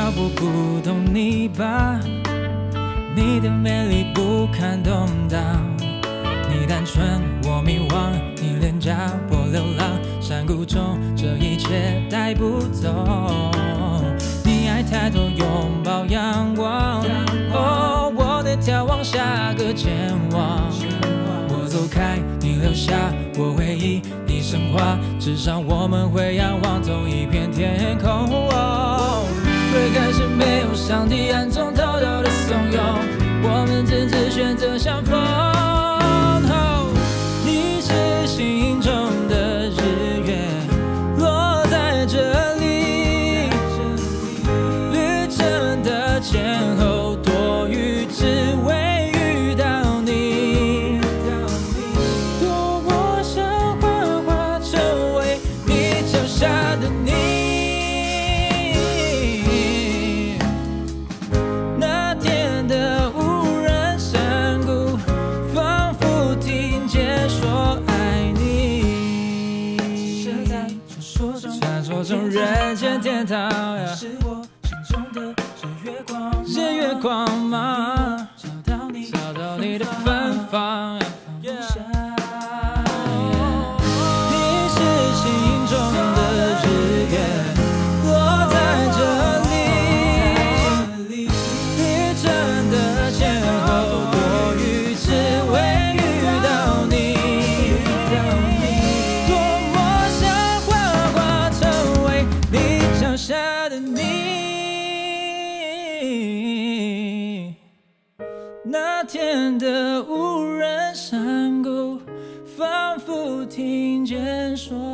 脚步不懂你吧，你的美丽不堪动荡。你单纯，我迷惘，你廉价，我流浪。山谷中，这一切带不走。你爱太多，拥抱阳光。哦，我得眺望下个前往。我走开，你留下我回忆，你升华，至少我们会仰望同一片天空。最开始没有上帝暗中偷偷的怂恿，我们只选择相逢。你是心中的日月，落在这里，旅程的前后多余，只为遇到你。多么想幻化成为你脚下的你。那天的无人山谷，仿佛听见说爱你。传说中人间天堂，是我心中的日月光芒，找到你的芬芳。你是心中的日月，落在这里，旅程的前后多余，只为遇到你。多么想幻化成为你脚下的你。那天的无人山谷，仿佛听见说